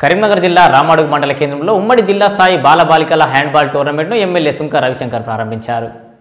కరీంనగర్ జిల్లా రామడుగు మండల కేంద్రంలో ఉమ్మడి జిల్లా స్థాయి బాలబాలికల హ్యాండ్బాల్ టోర్నమెంట్ను ఎమ్మెల్యే సుంక రవిశంకర్ ప్రారంభించారు.